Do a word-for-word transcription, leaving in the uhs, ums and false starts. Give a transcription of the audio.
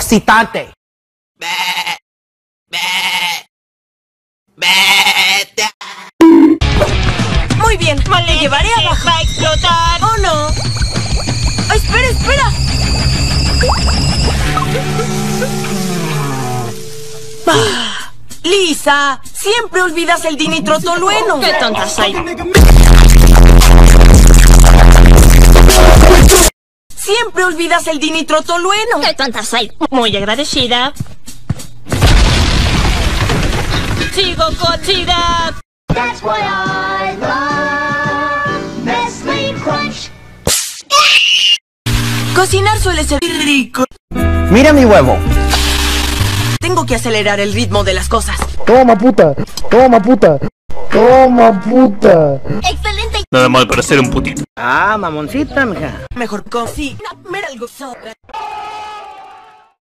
excitante. Muy bien, le llevaré abajo. ¡Va a explotar! ¡Oh, no! ¡Oh, espera, espera! Ah, Lisa, siempre olvidas el dinitrotolueno. ¡Qué tonta soy! Siempre olvidas el dinitrotolueno. ¡Qué tonta soy! Muy agradecida. ¡Sigo cocida! That's why I love Nestle Crunch. Cocinar suele ser rico. Mira mi huevo. Tengo que acelerar el ritmo de las cosas. Toma puta, toma puta, toma puta. Excelente. Nada mal para ser un putito. Ah, mamoncita, mija. Mejor cocina. Algo sobra.